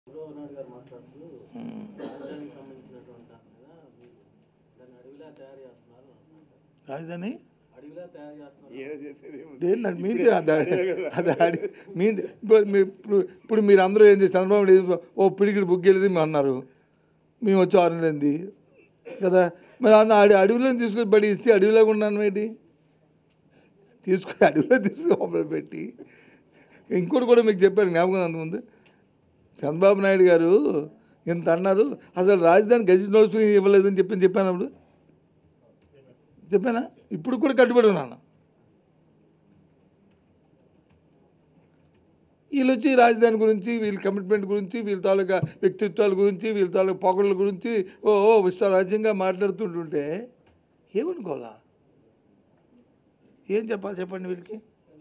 చంద్రబాబు నాయుడు గారు మాట్లాడుతూ రాజధానికి సంబంధించినటువంటి దాని మీద దాన్ని అడవిలా తయారు చేస్తున్నారు అంటున్నారు సార్. రాజధాని అడవిలా తయారు చేస్తున్నారు. దేని మీది ఇప్పుడు మీరు అందరూ ఏం చేసి చంద్రబాబు నాయుడు ఓ పిడికిడి బుగ్గెళ్ళి మేము అన్నారు, మేము వచ్చి 6 నెలలైంది కదా. మరి అన్న అడవిలో తీసుకొని బడి ఇస్తే అడవిలాగా ఉన్నాను ఏంటి, తీసుకొని అడవిలో తీసుకొని మొబైల్ పెట్టి. ఇంకోటి కూడా మీకు చెప్పాను జ్ఞాపకం అంతకుముందు, చంద్రబాబు నాయుడు గారు ఇంత అన్నారు, అసలు రాజధాని గెజిట్ నోటిఫికేషన్ ఇవ్వలేదని చెప్పాను అప్పుడు చెప్పానా. ఇప్పుడు కూడా కట్టుబడి ఉన్నాను. వీళ్ళు వచ్చి రాజధాని గురించి, వీళ్ళ కమిట్మెంట్ గురించి, వీళ్ళ తాలూకా వ్యక్తిత్వాల గురించి, వీళ్ళ తాలూకా పొగళ్ళ గురించి విశ్వరాజ్యంగా మాట్లాడుతుంటుంటే ఏమనుకోవాలా, ఏం చెప్పాలి చెప్పండి వీళ్ళకి.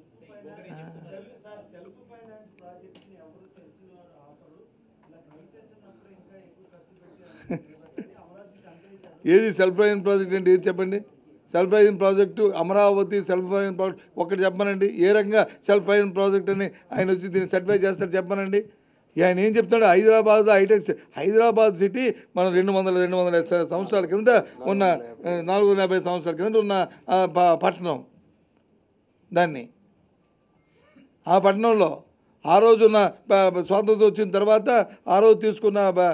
ఏది సెల్ఫ్ ఫైనాన్స్ ప్రాజెక్ట్ అంటే ఏది చెప్పండి. Self finance project Amaravati self finance project ఒకటి చెప్పనండి. ఏ రకంగా సెల్ఫ్ ఫైనాన్స్ ప్రాజెక్ట్ అని ఆయన వచ్చి దీన్ని సర్టిఫై చేస్తాడు చెప్పనండి. ఆయన ఏం చెప్తాడు, హైదరాబాద్ సిటీ మనం 200 సంవత్సరాల కింద ఉన్న 450 సంవత్సరాల కింద ఉన్న పట్టణం. దాన్ని ఆ పట్టణంలో ఆ రోజున్న స్వాతంత్రం వచ్చిన తర్వాత ఆ రోజు తీసుకున్న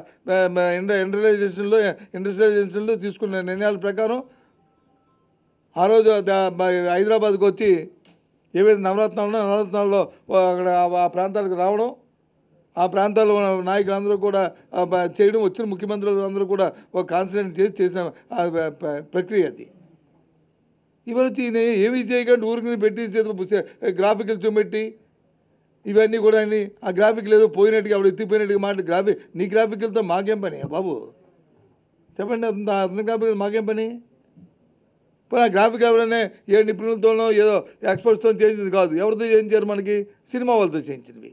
ఇండస్ట్రియలైజేషన్లో తీసుకున్న నిర్ణయాల ప్రకారం ఆ రోజు హైదరాబాద్కి వచ్చి ఏవైతే నవరత్నాల్లో అక్కడ ఆ ప్రాంతాలకు రావడం, ఆ ప్రాంతాల్లో నాయకులందరూ కూడా చేయడం, వచ్చిన ముఖ్యమంత్రులు అందరూ కూడా ఒక కాన్సన్ట్రేట్ చేసిన ప్రక్రియ అది. ఇవన్నీ వచ్చి ఏమీ చేయకుండా ఊరికి పెట్టి గ్రాఫికల్ చూపెట్టి ఇవన్నీ కూడా ఆ గ్రాఫిక్ ఏదో పోయినట్టుగా అప్పుడు ఎత్తిపోయినట్టుగా నీ గ్రాఫికల్తో మాకేం పని బాబు చెప్పండి. అతని గ్రాఫికల్ మాకేం పని. ఇప్పుడు ఆ గ్రాఫిక్ ఎవరైనా ఏ నిపుణులతోనో ఏదో ఎక్స్పర్ట్స్తో చేయించింది కాదు. ఎవరితో చేయించారు, మనకి సినిమా వాళ్ళతో చేయించినవి.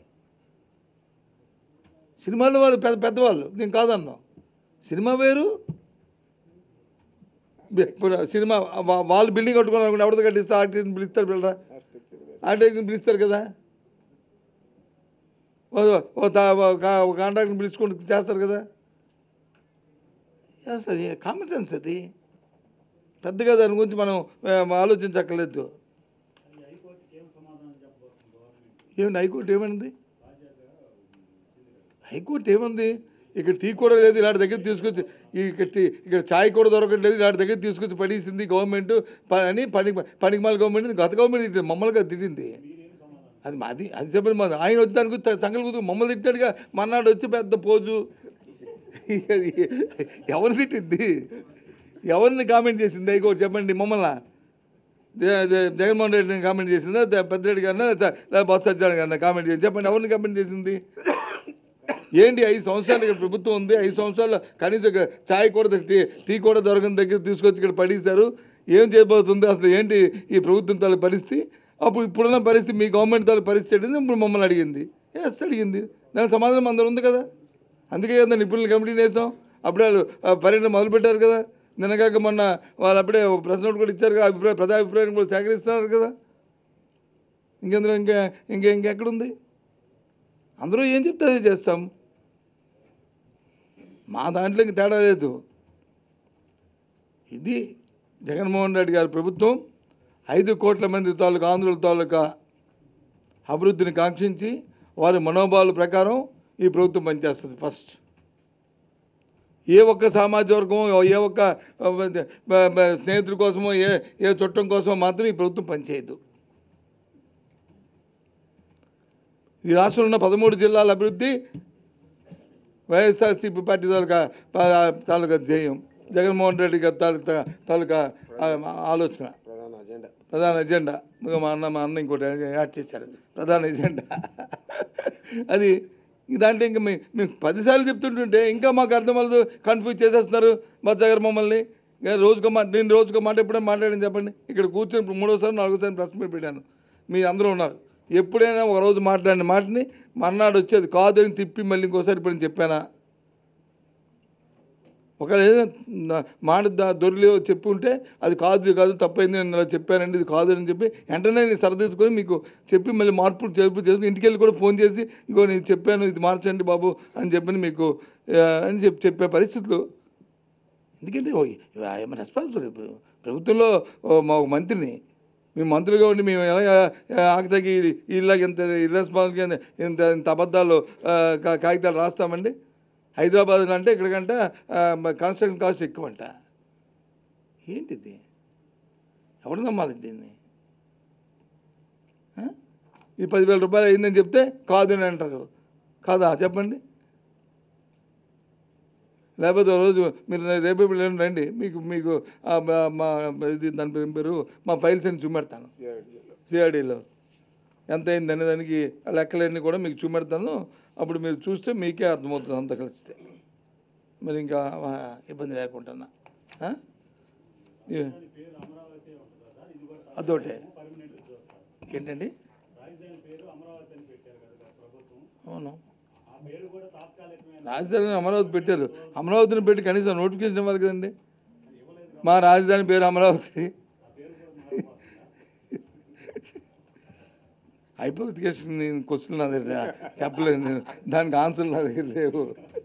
సినిమాలో వాళ్ళు పెద్దవాళ్ళు, నేను కాదన్నాం. సినిమా వేరు, ఇప్పుడు సినిమా వాళ్ళు బిల్డింగ్ కట్టుకోవాలనుకుంటే ఎవరితో కట్టిస్తే ఆర్టిస్ట్ని పిలుస్తారు, పిల్లరా ఆర్టిస్ట్ని పిలుస్తారు కదా, కాంట్రాక్ట్ని పిలుచుకుంటూ చేస్తారు కదా. అది కామన్ సెన్స్, అది పెద్దగా దాని గురించి మనం ఆలోచించక్కర్లేదు. ఏమండి హైకోర్టు ఏమైంది, హైకోర్టు ఏముంది, ఇక్కడ టీ కూడా లేదు, ఇలాంటి దగ్గర తీసుకొచ్చి ఇక్కడ ఛాయ్ కూడా దొరకట్లేదు, ఇలాంటి దగ్గర తీసుకొచ్చి పడేసింది గవర్నమెంట్ అని పనికిమాల గవర్నమెంట్ గత గవర్నమెంట్ మమ్మల్ని తిట్టింది. అది చెప్పండి. మన ఆయన వచ్చి దాని గురించి సంగలు కూతురు మమ్మల్ని తిట్టాడుగా. మన్నాడు వచ్చి పెద్ద పోజు. ఎవరు తిట్టింది, ఎవరిని కామెంట్ చేసింది హైకోర్టు చెప్పండి. మమ్మల్ని జగన్మోహన్ రెడ్డిని కామెంట్ చేసిందా, పెద్దిరెడ్డి గారినా, బొత్స సత్యనారాయణ గారిని కామెంట్ చేసింది చెప్పండి. ఎవరిని కామెంట్ చేసింది ఏంటి. 5 సంవత్సరాలు ఇక్కడ ప్రభుత్వం ఉంది, 5 సంవత్సరాలు కనీసం ఛాయ్ కూడా టీ కూడా దొరకని దగ్గర తీసుకొచ్చి ఇక్కడ పడేశారు. ఏం చేయబోతుంది అసలు, ఏంటి ఈ ప్రభుత్వం తాలూ పరిస్థితి, అప్పుడు ఇప్పుడున్న పరిస్థితి, మీ గవర్నమెంట్ తాలూ పరిస్థితి ఏంటి ఇప్పుడు మమ్మల్ని అడిగింది. అడిగింది, దానికి సమాధానం అందరూ ఉంది కదా. అందుకే కదా నిపుణులు కమిటీని వేసాం. అప్పుడే వాళ్ళు పర్యటన మొదలుపెట్టారు కదా. నిన్నగాక మొన్న వాళ్ళు అప్పుడే ప్రెస్ నోట్ కూడా ఇచ్చారు కదా, ప్రజాభిప్రాయం కూడా సేకరిస్తున్నారు కదా. ఇంకెందులో ఇంకెక్కడుంది, అందరూ ఏం చెప్తే అదే చేస్తాం. మా దాంట్లో ఇంక తేడా లేదు. ఇది జగన్మోహన్ రెడ్డి గారి ప్రభుత్వం 5 కోట్ల మంది తాలూకా ఆంధ్రుల తాలూకా అభివృద్ధిని కాంక్షించి వారి మనోభావాల ప్రకారం ఈ ప్రభుత్వం పనిచేస్తుంది. ఫస్ట్ ఏ ఒక్క సామాజిక వర్గం, ఏ ఒక్క స్నేహితుల కోసమో ఏ చుట్టం కోసమో మాత్రం ఈ ప్రభుత్వం పనిచేయదు. ఈ రాష్ట్రంలో ఉన్న 13 జిల్లాల అభివృద్ధి వైఎస్ఆర్సీపీ పార్టీ తాలూకా ధ్యేయం, జగన్మోహన్ రెడ్డి గారి తాలూకా ఆలోచన, ప్రధాన ఎజెండా. మా అన్న ఇంకోటి యాడ్ చేశారు, ప్రధాన ఎజెండా అది. దాంట్లో ఇంకా మేము 10 సార్లు చెప్తుంటుంటే ఇంకా మాకు అర్థం అవ్వదు, కన్ఫ్యూజ్ చేసేస్తున్నారు బొత్స గారు మమ్మల్ని. నేను రోజుకో మాట ఎప్పుడైనా మాట్లాడాను చెప్పండి. ఇక్కడ కూర్చొని 3వ సారి 4వ సారి ప్రెస్ మీట్ పెట్టాను, మీరు అందరూ ఉన్నారు. ఎప్పుడైనా ఒకరోజు మాట్లాడిన మాటని మర్నాడు వచ్చేది కాదని తిప్పి మళ్ళీ ఇంకోసారి ఇప్పుడు చెప్పానా. ఒకవేళ ఏదైనా మాట దొరిలో చెప్పి ఉంటే అది కాదు తప్పైంది నేను ఇలా చెప్పానండి ఇది కాదు అని చెప్పి వెంటనే నేను సరిదిద్దుకొని మీకు చెప్పి మళ్ళీ మార్పులు చేసుకుని ఇంటికి వెళ్ళి కూడా ఫోన్ చేసి ఇగో నేను చెప్పాను ఇది మార్చండి బాబు అని చెప్పి మీకు అని చెప్పే పరిస్థితులు. ఎందుకంటే ఐఎమ్ రెస్పాన్సిబుల్. ప్రభుత్వంలో మా ఒక మంత్రిని, మేము మంత్రులుగా ఉండి మేము ఎలా ఆకతాకి ఇలాగ ఇంత ఇర్రెస్పాన్సిబుల్గా ఇంత అబద్ధాలు కాగితాలు రాస్తామండి? హైదరాబాద్లో అంటే ఇక్కడికంటే కన్స్ట్రక్షన్ కాస్ట్ ఎక్కువ అంట. ఏంటిది? ఎవరు నమ్మాలి దీన్ని? ఈ 10,000 రూపాయలు అయిందని చెప్తే కాదు అని అంటారు. కాదా చెప్పండి? లేకపోతే రోజు మీరు రేపు రండి, మీకు మా ఇది దాని పేరు మా ఫైల్స్ అని చూపెడతాను. సిఆర్డీలో ఎంత అయింది అనే దానికి లెక్కలన్నీ కూడా మీకు చూపెడతాను. అప్పుడు మీరు చూస్తే మీకే అర్థమవుతుంది అంతా కలిస్తే. మరి ఇంకా ఇబ్బంది లేకుండా అదొకటే. ఏంటండి? అవును, రాజధాని అమరావతి పెట్టారు. అమరావతిని పెట్టి కనీసం నోటిఫికేషన్ ఇవ్వాలి కదండి. మా రాజధాని పేరు అమరావతి. హైపోథికేషన్ క్వశ్చన్ నా దగ్గర చెప్పలేదు నేను, దానికి ఆన్సర్ నా దగ్గర లేవు.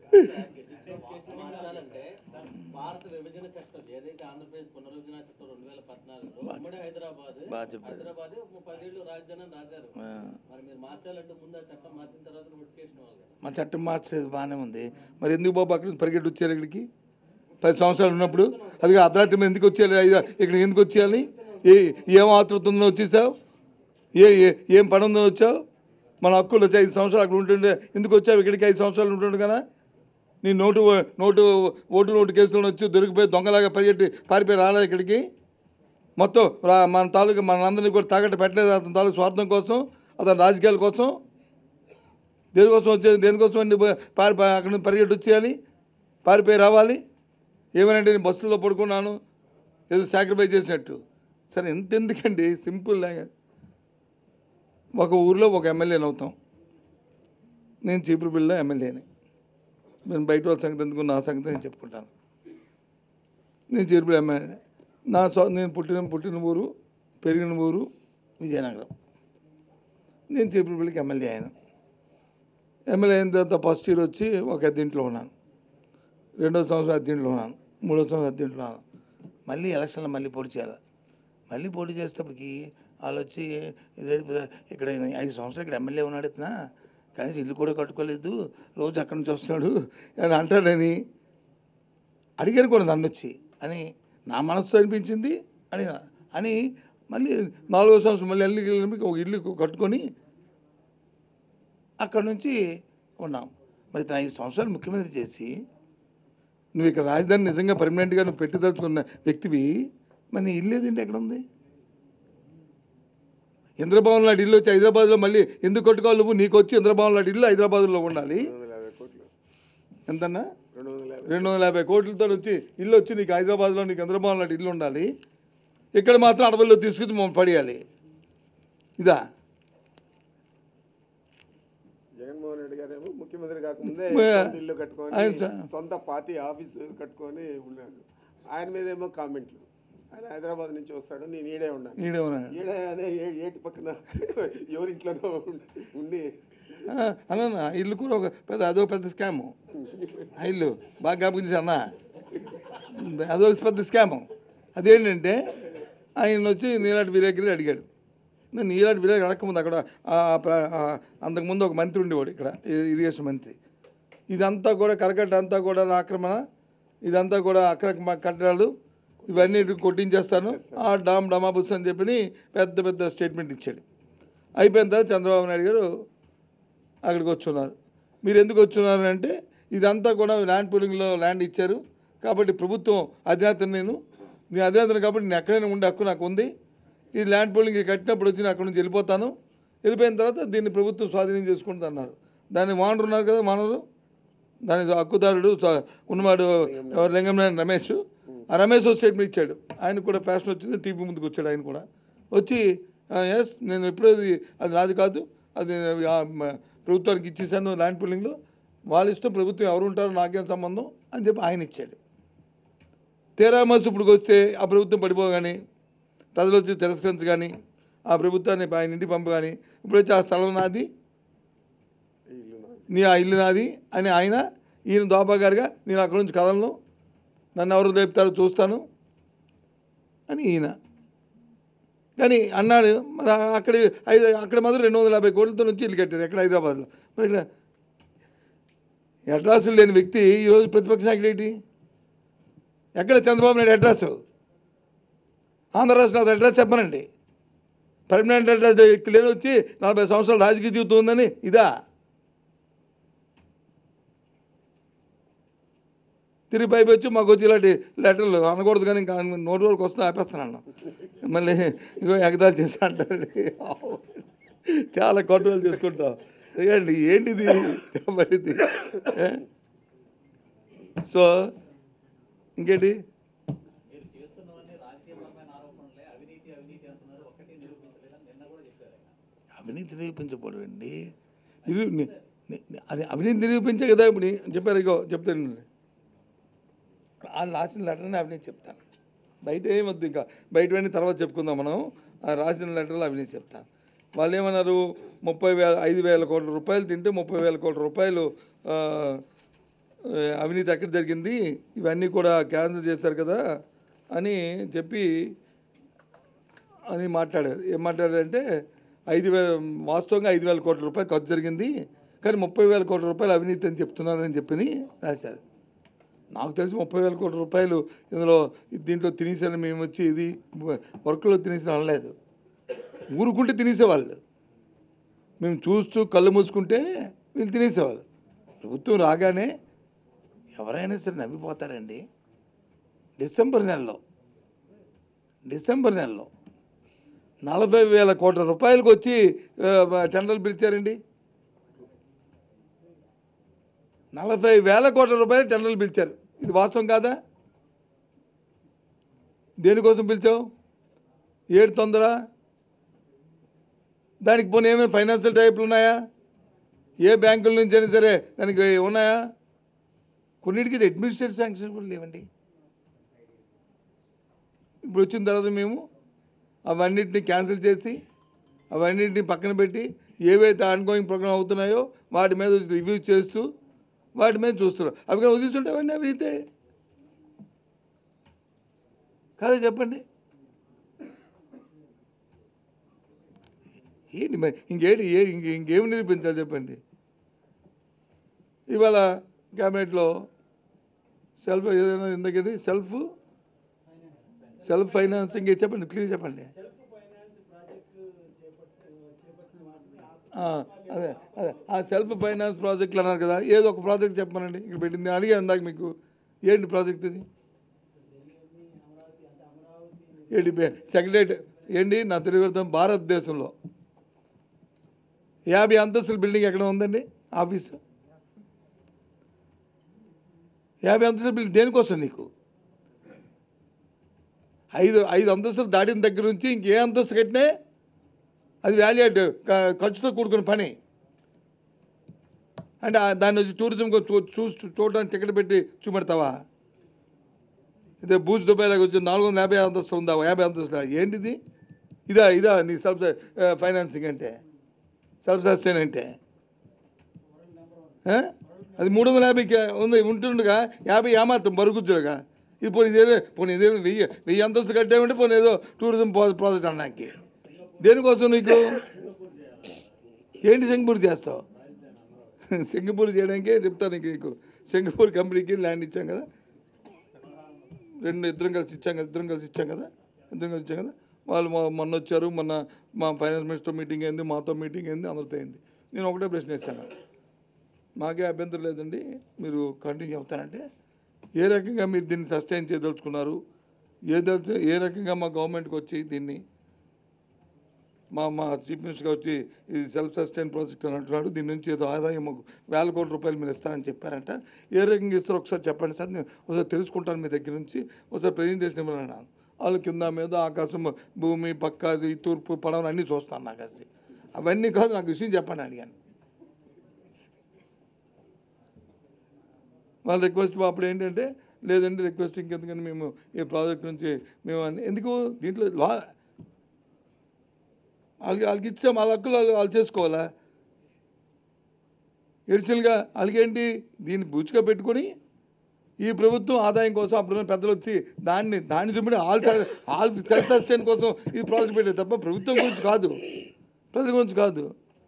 భారత విభజన చట్టం ఏదైతే ఆంధ్రప్రదేశ్ పునర్విభజన చట్టం 2014లో ఉమ్మడి హైదరాబాద్ 30 ఏళ్ళు రాజధాని రాశారు. మరి మీరు మార్చాలంటే ముందు ఆ చట్టం మార్చిన తర్వాత నోటిఫికేషన్ ఇవ్వాలి. మా చట్టం మార్చలేదు, బాగానే ఉంది. మరి ఎందుకు బాబు అక్కడ నుంచి పరిగెట్టి వచ్చారు ఇక్కడికి? 10 సంవత్సరాలు ఉన్నప్పుడు అది అర్ధరాత్రి ఎందుకు వచ్చేయాలి? ఇక్కడికి ఎందుకు వచ్చేయాలి? ఏం ఆతృత ఉందో వచ్చేసావు? ఏం పని ఉందో వచ్చావు? మన హక్కులు వచ్చి 5 సంవత్సరాలు అక్కడ ఉంటుండే ఎందుకు వచ్చావు ఇక్కడికి? 5 సంవత్సరాలు ఉంటుండే కదా. నీ ఓటు కేసులో వచ్చి దొరికిపోయి దొంగలాగా పారిపోయి రాలే ఇక్కడికి. మొత్తం మన తాలూకు మనందరినీ కూడా తాకట్టు పెట్టలేదు. అతని తాలూకు స్వార్థం కోసం, అతని రాజకీయాల కోసం, దేనికోసం వచ్చేది? దేనికోసం అండి అక్కడ నుంచి పరిగెట్టి వచ్చేయాలి, పారిపోయి రావాలి? ఏమనంటే నేను బస్సులో పడుకున్నాను ఏదో సాక్రిఫైస్ చేసినట్టు. సరే ఎందుకండి? సింపుల్. ఒక ఊరిలో ఒక ఎమ్మెల్యేని అవుతాం. నేను చీపురుపల్లిలో ఎమ్మెల్యేని. నేను బయట వాళ్ళ సంగతి ఎందుకు, నా సంగతి నేను చెప్పుకుంటాను. నేను చీపురుపల్లి ఎమ్మెల్యే. నేను పుట్టిన ఊరు, పెరిగిన ఊరు విజయనగరం. నేను చీపురుపల్లికి ఎమ్మెల్యే అయినా. ఎమ్మెల్యే అయిన తర్వాత ఫస్ట్ ఇయర్ వచ్చి ఒక అద్దెంట్లో ఉన్నాను, 2వ సంవత్సరం అద్దెంట్లో ఉన్నాను, 3వ సంవత్సరం అద్దెంట్లో ఉన్నాను. మళ్ళీ ఎలక్షన్లో మళ్ళీ పోటీ చేయాలి. మళ్ళీ పోటీ చేసేటప్పటికి వాళ్ళు వచ్చి ఇక్కడ 5 సంవత్సరాలు ఇక్కడ ఎమ్మెల్యే ఉన్నాడు ఇతనా, కానీ ఇల్లు కూడా కట్టుకోలేదు, రోజు అక్కడి నుంచి వస్తున్నాడు అని అంటాడని అడిగారు కూడా నన్ను వచ్చి అని నా మనసు అనిపించింది అని మళ్ళీ 4వ సంవత్సరం మళ్ళీ వెళ్ళి ఒక ఇల్లు కట్టుకొని అక్కడి నుంచి ఉన్నాం. మరి ఇతను 5 సంవత్సరాలు ముఖ్యమంత్రి చేసి నువ్వు ఇక్కడ రాజధాని నిజంగా పర్మనెంట్గా నువ్వు పెట్టదలుచుకున్న వ్యక్తివి, మరి నీ ఇల్లు ఏదంటే ఎక్కడ ఉంది? ఇంద్రభవన్ లాంటి ఇల్లు వచ్చి హైదరాబాద్లో మళ్ళీ ఎందుకు కట్టుకోవాలి నువ్వు? నీకు వచ్చి ఇంద్రభవన్ లాంటి ఇల్లు హైదరాబాద్లో ఉండాలి. ఎంతన్నా? 250 కోట్లతో వచ్చి ఇల్లు వచ్చి నీకు హైదరాబాద్లో నీకు ఇంద్రభవన్ లాంటి ఇల్లు ఉండాలి. ఇక్కడ మాత్రం అడవుల్లో తీసుకొచ్చి మమ్మల్ని పడేయాలి. ఇదా? జగన్మోహన్ రెడ్డి గారేమో ముఖ్యమంత్రి కాకముందే ఇల్లు కట్టుకొని సొంత పార్టీ ఆఫీసు కట్టుకొని ఉన్నారు. ఆయన మీద ఏమో కామెంట్లు. ఆయన హైదరాబాద్ నుంచి వస్తాడు, నేను ఈడే ఉన్నాను, ఏటి పక్కన ఎవరింట్లోనో ఉండి అన్నా ఇల్లు కూడా అదో పెద్ద స్కాము. ఆ ఇల్లు బాగా జ్ఞాపకం అన్న, అదో పెద్ద స్కాము. అదేంటంటే ఆయన వచ్చి నీలాంటి విలేకరి అడిగాడు. నేను నీలాంటి విలేకరి అడగకముందు అక్కడ అంతకుముందు ఒక మంత్రి ఉండేవాడు ఇక్కడ, ఇరిగేషన్ మంత్రి. ఇదంతా కూడా కరకట్ట అంతా కూడా ఆక్రమణ, ఇదంతా కూడా అక్రమ కట్టడాలు, ఇవన్నీ కొట్టించేస్తాను ఆ డమాబుస్ అని చెప్పి పెద్ద స్టేట్మెంట్ ఇచ్చాడు. అయిపోయిన తర్వాత చంద్రబాబు నాయుడు గారు అక్కడికి వచ్చున్నారు. మీరు ఎందుకు వచ్చున్నారు అంటే ఇదంతా కూడా ల్యాండ్ పూలింగ్లో ల్యాండ్ ఇచ్చారు కాబట్టి ప్రభుత్వం అధినేతను నేను అధినేతను కాబట్టి నేను ఎక్కడైనా ఉండే హక్కు నాకు ఉంది. ఈ ల్యాండ్ పూలింగ్ కట్టినప్పుడు వచ్చి నేను అక్కడి నుంచి వెళ్ళిపోతాను, వెళ్ళిపోయిన తర్వాత దీన్ని ప్రభుత్వం స్వాధీనం చేసుకుంటుంది అన్నారు. దాన్ని వానరు ఉన్నారు కదా, వానరు దాని హక్కుదారుడు ఉన్నవాడు లింగంనేని రమేష్. ఆ రమేష్ స్టేట్మెంట్ ఇచ్చాడు. ఆయనకు కూడా ఫ్యాషన్ వచ్చింది, టీవీ ముందుకు వచ్చాడు. ఆయన కూడా వచ్చి ఎస్ నేను ఎప్పుడూ అది నాది కాదు, అది ప్రభుత్వానికి ఇచ్చేసాను ల్యాండ్ పూలింగ్లో, వాళ్ళ ఇష్టం, ప్రభుత్వం ఎవరు ఉంటారో నాకేం సంబంధం అని చెప్పి ఆయన ఇచ్చాడు. తీరామస్ ఇప్పుడుకి వస్తే ఆ ప్రభుత్వం పడిపోగానే ప్రజలు వచ్చి తిరస్కరించగాని ఆ ప్రభుత్వాన్ని ఆయన ఇంటికి పంపగాని ఇప్పుడు వచ్చి ఆ స్థలం నాది, ఆ ఇల్లు నాది అని ఆయన, ఈయన దోబా గారుగా నేను అక్కడి నుంచి కదలను, నన్ను ఎవరు లేపుతారో చూస్తాను అని ఈయన కానీ అన్నాడు. మరి అక్కడ మాత్రం 250 కోట్లతో నుంచి ఇల్లు కట్టారు ఎక్కడ హైదరాబాద్లో. మరి ఇక్కడ అడ్రస్లు లేని వ్యక్తి ఈరోజు ప్రతిపక్ష నాయకుడు ఏంటి? ఎక్కడ చంద్రబాబు నాయుడు అడ్రస్? ఆంధ్ర రాష్ట్రంలో అడ్రస్ చెప్పనండి. పర్మనెంట్ అడ్రస్ లేని వచ్చి 40 సంవత్సరాలు రాజకీయ జీవితం ఉందని ఇదా? తిరిగి పైపు వచ్చి మాకు వచ్చి ఇలాంటి లెటర్లు అనకూడదు కానీ ఇంకా నోటి వరకు వస్తున్నా ఆపేస్తాను. మళ్ళీ ఇగో ఎగదాలు చేస్తా అంటారండి. చాలా కంట్రోల్ చేసుకుంటాం. ఏంటి ఏంటిది పడింది. సో ఇంకేంటి అవినీతి నిరూపించకూడదు అండి. అది అవినీతి నిరూపించే కదా ఇప్పుడు చెప్పారు. ఇగో చెప్తాను, వాళ్ళు రాసిన లెటర్ని అవినీతి చెప్తాను. బయట ఏమొద్దు, ఇంకా బయటవన్నీ తర్వాత చెప్పుకుందాం మనం. ఆ రాసిన లెటర్లు అవినీతి చెప్తాను. వాళ్ళు ఏమన్నారు, 5,000 కోట్ల రూపాయలు తింటే 30,000 కోట్ల రూపాయలు అవినీతి ఎక్కడ జరిగింది, ఇవన్నీ కూడా క్యాన్సిల్ చేశారు కదా అని చెప్పి అని మాట్లాడారు. ఏం మాట్లాడారంటే వాస్తవంగా 5,000 కోట్ల రూపాయలు ఖర్చు జరిగింది, కానీ 30,000 కోట్ల రూపాయలు అవినీతి అని చెప్తున్నారని చెప్పి రాశారు. నాకు తెలిసి 30,000 కోట్ల రూపాయలు ఇందులో దీంట్లో తినేసాను మేము వచ్చి ఇది వర్క్లో తినేసిన అనలేదు. ఊరుకుంటే తినేసేవాళ్ళు, మేము చూస్తూ కళ్ళు మూసుకుంటే వీళ్ళు తినేసేవాళ్ళు. ప్రభుత్వం రాగానే ఎవరైనా సరే నవ్విపోతారండి. డిసెంబర్ నెలలో 40,000 కోట్ల రూపాయలకు వచ్చి టెండర్లు పిలిచారండి. 40,000 కోట్ల రూపాయలు టెండర్లు పిలిచారు. ఇది వాస్తవం కాదా? దేనికోసం పిలిచావు? ఏడు తొందర? దానికి పోనీ ఏమైనా ఫైనాన్షియల్ టైప్లు ఉన్నాయా? ఏ బ్యాంకుల నుంచి అయినా సరే దానికి ఉన్నాయా? కొన్నిటికి ఇది అడ్మినిస్ట్రేటివ్ శాంక్షన్ కూడా లేవండి. ఇప్పుడు వచ్చిన తర్వాత మేము అవన్నిటిని క్యాన్సిల్ చేసి అవన్నిటిని పక్కన పెట్టి ఏవైతే ఆన్గోయింగ్ ప్రోగ్రామ్ అవుతున్నాయో వాటి మీద రివ్యూ చేస్తూ వాటి మీద చూస్తున్నారు. అవి కానీ వదిలిస్తుంటే అవన్నీ అవినీతే కాదా? చెప్పండి. ఏంటి మరి ఇంకేమి నిరూపించాలి చెప్పండి? ఇవాళ క్యాబినెట్లో ఏదైనా ఇందకేది సెల్ఫ్ ఫైనాన్సింగ్ చెప్పండి, క్లియర్ చెప్పండి. అదే ఆ సెల్ఫ్ ఫైనాన్స్ ప్రాజెక్టులు అన్నారు కదా, ఏదో ఒక ప్రాజెక్ట్ చెప్పమనండి. ఇక్కడ పెట్టింది అడిగాను ఇందాక మీకు. ఏంటి ప్రాజెక్ట్ ఇది? ఏంటి సెక్రటరేట్ ఏంటి? నా తెలియదు భారతదేశంలో 50 అంతస్తుల బిల్డింగ్ ఎక్కడ ఉందండి? ఆఫీసు 50 అంతస్తుల బిల్డింగ్ దేనికోసం నీకు? 5 అంతస్తులు దాటిన దగ్గర నుంచి ఇంకే అంతస్తు కట్టినా అది వాల్యుయేట్ ఖర్చుతో కూడుకున్న పని. అంటే దాన్ని వచ్చి టూరిజం చూడడానికి టికెట్ పెట్టి చూపెడతావా? ఇదే బూజ్ దుబాయ్లాగా వచ్చి 450 అంతస్తు ఉందా? 50 అంతస్తులు ఏంటిది? ఇదా నీ సెల్ఫ్ ఫైనాన్సింగ్ అంటే, సెల్ఫ్ సస్టైన్ అంటే? అది 350 ఉంది ఉంటుండగా 50 ఏమాత్రం బరుగుద్దులుగా. ఇది పోనీ ఇదేదో 1000 అంతస్తు కట్టామంటే పోనీ ఏదో టూరిజం ప్రాజెక్ట్ అన్నాకి. దేనికోసం నీకు? ఏంటి సింగపూర్ చేస్తావు? సింగపూర్ చేయడానికే చెప్తాను నీకు. సింగపూర్ కంపెనీకి ల్యాండ్ ఇచ్చాం కదా, ఇద్దరం కలిసి ఇచ్చాం కదా. వాళ్ళు మొన్న వచ్చారు, మొన్న మా ఫైనాన్స్ మినిస్టర్ మీటింగ్ అయింది, మాతో మీటింగ్ అయింది, అందరితో అయింది. నేను ఒకటే ప్రశ్న వేస్తాను, మాకే అభ్యంతరం లేదండి, మీరు కంటిన్యూ అవుతారంటే ఏ రకంగా మీరు దీన్ని సస్టైన్ చేయదలుచుకున్నారు? ఏ రకంగా మా గవర్నమెంట్కి వచ్చి దీన్ని మా చీఫ్ మినిస్టర్గా వచ్చి ఇది సెల్ఫ్ సస్టైన్ ప్రాజెక్ట్ అని అంటున్నాడు, దీని నుంచి ఏదో ఆదాయం 1,000 కోట్ల రూపాయలు మీరు ఇస్తారని చెప్పారంట. ఏ రకంగా ఇస్తారో ఒకసారి చెప్పండి సార్, నేను ఒకసారి తెలుసుకుంటాను మీ దగ్గర నుంచి, ఒకసారి ప్రజెంటేషన్ ఇవ్వను. వాళ్ళు కింద మీద ఆకాశం, భూమి, పక్క, తూర్పు, పడవలు అన్నీ చూస్తాను. నాకు అది అవన్నీ కాదు, నాకు విషయం చెప్పండి అడిగాను. వాళ్ళ రిక్వెస్ట్ అప్పుడు ఏంటంటే లేదంటే రిక్వెస్ట్ ఇంకెందుకని మేము ఈ ప్రాజెక్ట్ నుంచి మేము ఎందుకు దీంట్లో వాళ్ళకి ఇచ్చాం, వాళ్ళ హక్కులు వాళ్ళు చేసుకోవాలా? ఎడిషనల్గా వాళ్ళకేంటి దీన్ని బూచిగా పెట్టుకొని ఈ ప్రభుత్వం ఆదాయం కోసం అప్పుడు పెద్దలు వచ్చి దాన్ని చూపెట్టి ఆల్ సెల్ఫ్ సస్టైన్ కోసం ఈ ప్రాజెక్ట్ పెట్టారు తప్ప ప్రభుత్వం గురించి కాదు, ప్రజల గురించి కాదు.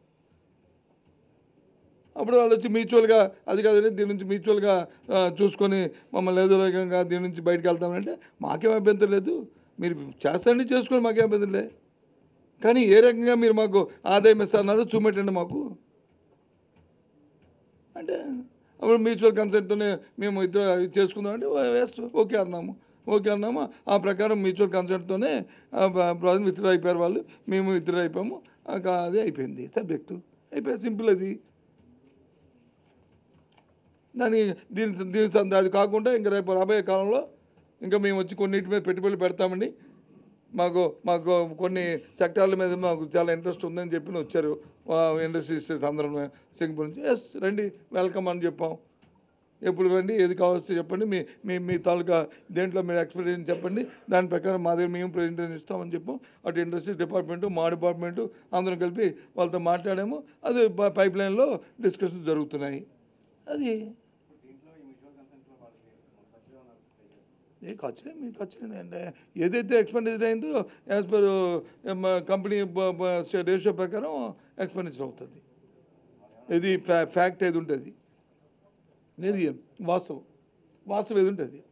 అప్పుడు వాళ్ళు వచ్చి మ్యూచువల్గా అది కాదండి దీని నుంచి మ్యూచువల్గా చూసుకొని మమ్మల్ని ఏదో రకంగా దీని నుంచి బయటకు వెళ్తామంటే మాకేం అభ్యంతరం లేదు, మీరు చేస్తాండి చేసుకొని మాకేం అభ్యంతరం లేదు. కానీ ఏ రకంగా మీరు మాకు ఆదాయం ఇస్తారన్నారో చూపెట్టండి మాకు అంటే అప్పుడు మ్యూచువల్ కన్సెంట్తోనే మేము ఇద్దరు చేసుకుందామంటే ఓకే అన్నాము. ఆ ప్రకారం మ్యూచువల్ కన్సెంట్తోనే ప్రాజెక్ట్ విత్డ్రా అయిపోయారు వాళ్ళు, మేము విత్డ్రా అయిపోయాము. అది అయిపోయింది, సబ్జెక్టు అయిపోయింది, సింపుల్. దీని అది కాకుండా ఇంకా రేపు రాబోయే కాలంలో ఇంకా మేము వచ్చి కొన్నిటి మీద పెట్టుబడులు పెడతామండి. మాకు కొన్ని సెక్టార్ల మీద మాకు చాలా ఇంట్రెస్ట్ ఉందని చెప్పి వచ్చారు ఇండస్ట్రీస్ అందరం సింగపూర్ నుంచి. ఎస్ రండి, వెల్కమ్ అని చెప్పాం. ఎప్పుడు రండి, ఏది కావాల్సి చెప్పండి, మీ తాలూకా దేంట్లో మీరు ఎక్స్పీరియన్స్ చెప్పండి, దాని ప్రకారం మా దగ్గర మేము ప్రెజెంటేషన్ ఇస్తామని చెప్పాం. అటు ఇండస్ట్రీ డిపార్ట్మెంటు మా డిపార్ట్మెంటు అందరం కలిపి వాళ్ళతో మాట్లాడాము. అది పైప్ లైన్లో డిస్కషన్ జరుగుతున్నాయి. అది ఖచ్చితంగా అంటే ఏదైతే ఎక్స్పెండిచర్ అయిందో యాజ్ పర్ కంపెనీ రేషియో ప్రకారం ఎక్స్పెండిచర్ అవుతుంది. ఇది ఫ్యాక్ట్ ఏది ఉంటుంది, లేదు వాస్తవం ఏది ఉంటుంది.